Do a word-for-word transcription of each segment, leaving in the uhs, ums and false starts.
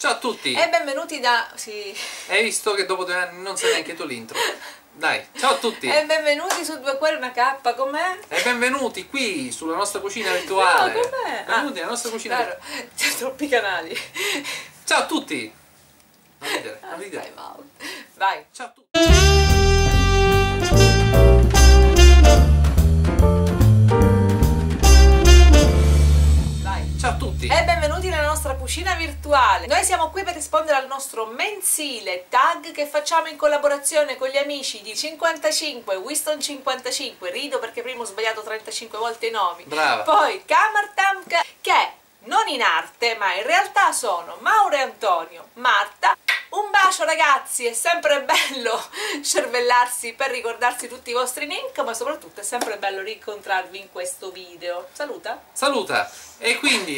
Ciao a tutti! E benvenuti da... sì. Hai visto che dopo due anni non sai neanche tu l'intro? Dai, ciao a tutti! E benvenuti su Due Cuori Una Cappa, com'è? E benvenuti qui sulla nostra cucina virtuale! No, com'è? Benvenuti ah, nella nostra cucina claro, virtuale! c'è troppi canali. Ciao a tutti! Non ridere, non ridere. Time out. Vai. Ciao a tutti! Vai. Ciao a tutti! E benvenuti nella nostra cucina virtuale. Noi siamo qui per rispondere al nostro mensile tag che facciamo in collaborazione con gli amici di cinquantacinque, Winston cinquantacinque, rido perché prima ho sbagliato trentacinque volte i nomi. Brava! Poi Kamartam, che non in arte ma in realtà sono Mauro e Antonio, Marta. Un bacio ragazzi, è sempre bello cervellarsi per ricordarsi tutti i vostri link, ma soprattutto è sempre bello rincontrarvi in questo video. Saluta! Saluta! E quindi,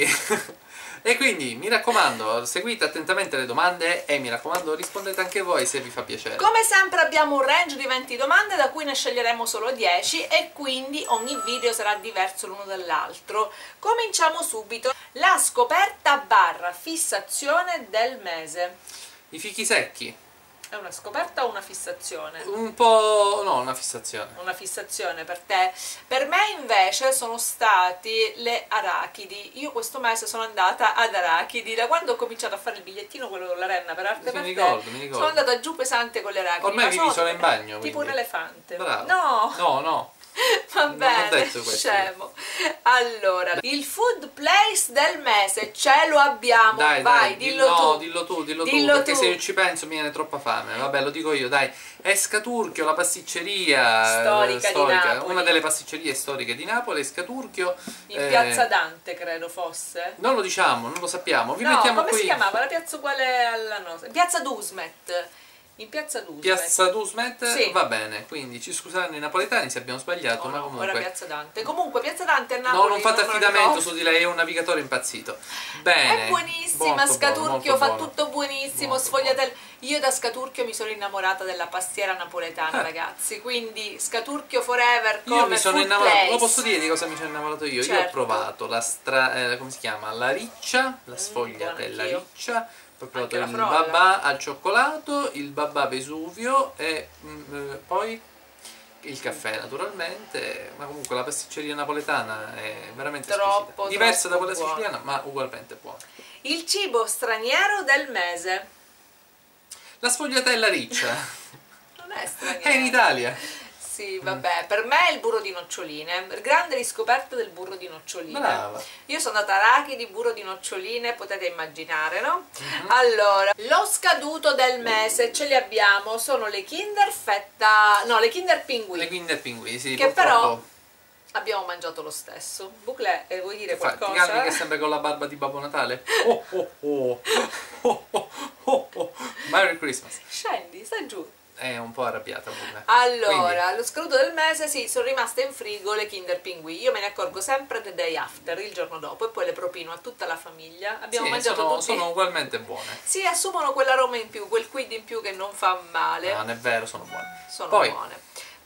e quindi mi raccomando, seguite attentamente le domande e mi raccomando rispondete anche voi se vi fa piacere. Come sempre abbiamo un range di venti domande da cui ne sceglieremo solo dieci e quindi ogni video sarà diverso l'uno dall'altro. Cominciamo subito. La scoperta barra fissazione del mese. I fichi secchi. È una scoperta o una fissazione? Un po'... no, una fissazione. Una fissazione per te. Per me invece sono stati le arachidi. Io questo mese sono andata ad arachidi. Da quando ho cominciato a fare il bigliettino, quello con la renna per arte Mi per ricordo, te, mi ricordo. sono andata giù pesante con le arachidi. Ormai ma vivi solo in bagno, tipo quindi. un elefante. Bravo. No! No, no. Va Non ho bene, detto questo. scemo. Allora, il food place del mese ce lo abbiamo. Dai, vai, dai, dillo no, tu. dillo tu, dillo, Dillo tu, perché tu. se io ci penso mi viene troppa fame. Vabbè, lo dico io, dai. Escaturchio, la pasticceria Storica di Napoli. una delle pasticcerie storiche di Napoli, Escaturchio. In eh, piazza Dante, credo fosse. Non lo diciamo, non lo sappiamo. Vi No, mettiamo come qui. si chiamava? La piazza uguale alla nostra. Piazza Dusmet. In piazza Dusmet. Piazza Dusmet? Sì. Va bene, quindi ci scuseranno i napoletani se abbiamo sbagliato, No, ma no, comunque. ora Piazza Dante. Comunque Piazza Dante a Napoli. No, non fate me lo affidamento ricordo. su di lei, è un navigatore impazzito. Bene. È buonissima, molto Scaturchio buono, fa molto tutto buonissimo, Molto sfogliatelle. Io da Scaturchio mi sono innamorata della pastiera napoletana, Eh. ragazzi, quindi Scaturchio forever come Io mi sono food innamorato, place. lo posso dire di cosa mi sono innamorato io? Io ho Certo. provato la stra... eh, come si chiama? La riccia, la Mm, sfogliatella buona anch'io. riccia, poi ho provato Anche il la frolla. babà al cioccolato, il babà Vesuvio e mm, eh, poi il caffè naturalmente, ma comunque la pasticceria napoletana è veramente Troppo, squisita. Diversa da troppo quella buona. siciliana, ma ugualmente buona. Il cibo straniero del mese. La sfogliatella riccia Non è straniero. è in Italia. Sì, vabbè, per me è il burro di noccioline, grande riscoperta del burro di noccioline. Brava. Io sono andata a arachidi, burro di noccioline, potete immaginare, no? Mhm. Allora, lo scaduto del mese ce li abbiamo, sono le Kinder Fetta, no, le Kinder Pinguì, Le Kinder Pinguì, sì, che purtroppo. però abbiamo mangiato lo stesso. Buclè, eh, vuoi dire Infatti, qualcosa? calmi che sempre con la barba di Babbo Natale. Oh oh oh. Oh, oh, oh, oh. Merry Christmas. Scendi, sta giù. È un po' arrabbiata pure. Allora, lo scaduto del mese, sì, sono rimaste in frigo le Kinder Pinguì. Io me ne accorgo sempre the day after, il giorno dopo, e poi le propino a tutta la famiglia. Abbiamo Sì, mangiato sono, tutti. sono ugualmente buone. Sì, assumono quell'aroma in più, quel quid in più che non fa male. No, non è vero, sono buone. Sono Poi, buone.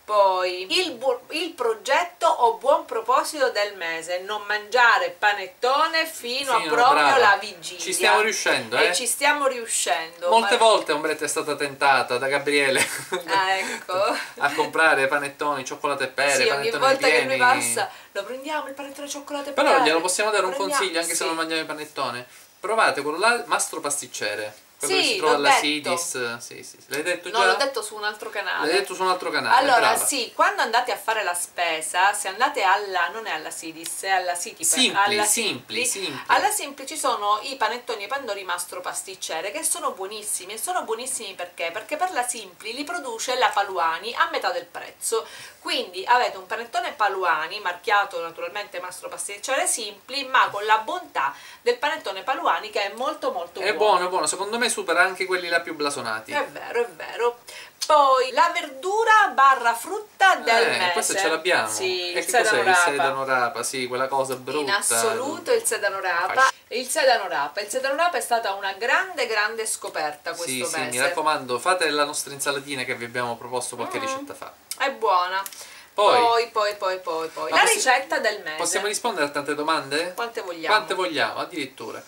Poi il, bu- il progetto o buon proposito del mese: non mangiare panettone fino, a Fino, proprio brava. la vigilia. Ci stiamo riuscendo, E eh? ci stiamo riuscendo. Molte ma- volte Ombretta è stata tentata da Gabriele Ah, ecco. a comprare panettoni, cioccolato e pere, Sì, ogni panettoni volta che pieni. lui passa lo prendiamo il panettone cioccolato e Però pere. glielo possiamo dare un Prendiamo- consiglio anche se sì. non mangiamo il panettone. Provate quello là, Mastro Pasticcere. Quello Sì, che si trova l'ho alla detto. Sidis. Sì, sì. L'hai detto già? No, l'ho detto su un altro canale. L'hai detto su un altro canale. Allora, brava. sì, quando andate a fare la spesa, se andate alla, non è alla Sidis, è alla City, Simpli, alla simpli, simpli. alla Simpli ci sono i panettoni e i pandori Mastro Pasticcere che sono buonissimi, e sono buonissimi perché? Perché per la Simpli li produce la Paluani a metà del prezzo, quindi avete un panettone Paluani marchiato naturalmente Mastro Pasticcere Simpli, ma con la bontà del panettone Paluani che è molto molto È buono, è buono, secondo me supera anche quelli là più blasonati. È vero, è vero. Poi la verdura barra frutta del eh, mese. questo ce l'abbiamo. Sì, e il che cos'è sedano il rapa. sedano rapa? Sì, quella cosa brutta. In assoluto il sedano rapa. Il sedano rapa. Il sedano rapa è stata una grande, grande scoperta questo sì, mese. sì, mi raccomando, fate la nostra insalatina che vi abbiamo proposto qualche Mm. ricetta fa. È buona. Poi, Poi, poi, poi, poi, poi. Ma La possi- ricetta del mese. Possiamo rispondere a tante domande? Quante vogliamo? Quante vogliamo, addirittura.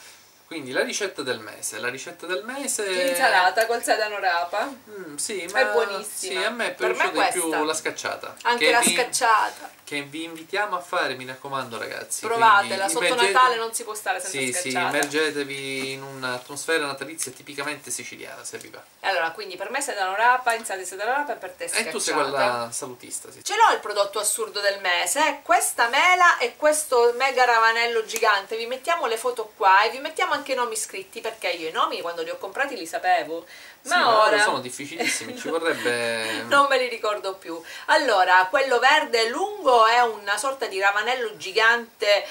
Quindi la ricetta del mese, la ricetta del mese... L'insalata col sedano rapa. Mm, sì, ma... È buonissima. Sì, a me è Per me piaciuta di più questa. la scacciata. Anche che la vi, scacciata. Che vi invitiamo a fare, mi raccomando ragazzi. Provatela, Quindi sotto immergete- Natale non si può stare senza Sì, sì, scacciata. immergetevi in un'atmosfera natalizia tipicamente siciliana, se vi va. E allora, quindi per me sedano rapa, insalata di sedano rapa e per te scacciata. E tu sei quella salutista, sì. Ce l'ho il prodotto assurdo del mese, eh? Questa mela e questo mega ravanello gigante. Vi mettiamo le foto qua e vi mettiamo anche i nomi scritti, perché io i nomi quando li ho comprati li sapevo, ma Sì, ma ora sono difficilissimi, ci vorrebbe... non me li ricordo più. Allora, quello verde lungo è una sorta di ravanello gigante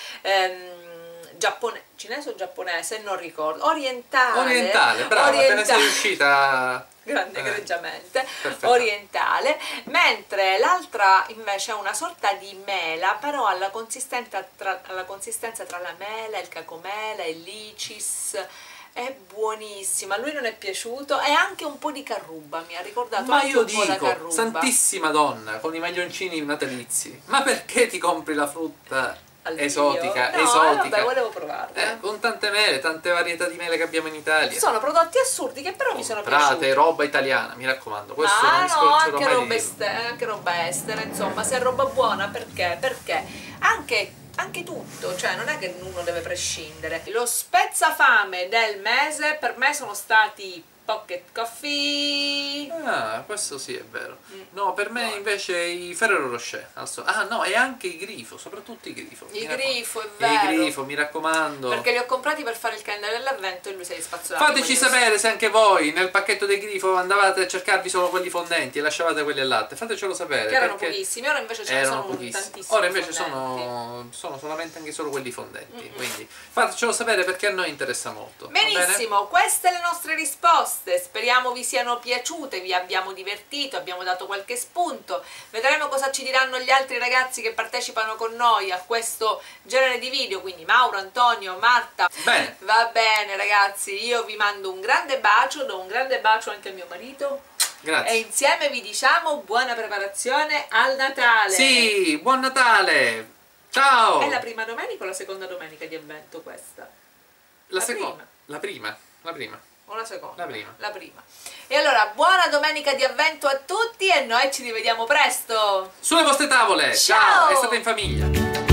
ehm, giappone- cinese o giapponese, non ricordo, orientale. Orientale, brava, te ne sei orientale. riuscita... Grande Eh, egregiamente, perfetta. orientale, mentre l'altra invece è una sorta di mela, però alla consistenza tra, alla consistenza tra la mela, il cacomela, il licis. È buonissima, a lui non è piaciuto, e anche un po' di carruba, mi ha ricordato Ma anche io un po' la dico, carruba. santissima donna, con i maglioncini natalizi, ma perché ti compri la frutta Al esotica, Dio. No, esotica? vabbè, volevo provarla. Eh, con tante mele, tante varietà di mele che abbiamo in Italia. Sono prodotti assurdi che però mi sono piaciuti. Comprate roba italiana, mi raccomando, questo non Ma mi no, scoccerò anche mai roba, di est- anche roba estera, insomma, se è roba buona, perché? Perché anche, anche tutto, cioè non è che uno deve prescindere. Lo spezzafame del mese per me sono stati Pocket Coffee. Ah, questo sì è vero. Mm. No, per me Buono. invece i Ferrero Rocher. Also- Ah no, e anche i Grifo, soprattutto i Grifo. I mi raccomando. Grifo, è E vero. I Grifo, mi raccomando. Perché li ho comprati per fare il calendario dell'avvento e lui si è rispazzolato. Fateci sapere se anche voi nel pacchetto dei Grifo andavate a cercarvi solo quelli fondenti e lasciavate quelli al latte. Fatecelo sapere. Che erano perché pochissimi, ora invece ce ne erano sono pochissimi. tantissimi. Ora invece fondenti. sono, sono solamente anche solo quelli fondenti. Mm-mm. Quindi fatecelo sapere perché a noi interessa molto. va bene? Benissimo, queste le nostre risposte, speriamo vi siano piaciute, vi abbiamo divertito, abbiamo dato qualche spunto, vedremo cosa ci diranno gli altri ragazzi che partecipano con noi a questo genere di video, quindi Mauro, Antonio, Marta. Bene. Va bene ragazzi, io vi mando un grande bacio, do un grande bacio anche a mio marito Grazie. e insieme vi diciamo buona preparazione al Natale. Sì, buon Natale! Ciao! È la prima domenica o la seconda domenica di avvento questa? La la seconda. prima. La prima. La prima. O la seconda? La prima. La prima. E allora, buona domenica di avvento a tutti e noi ci rivediamo presto! Sulle vostre tavole! Ciao! Ciao! E state in famiglia!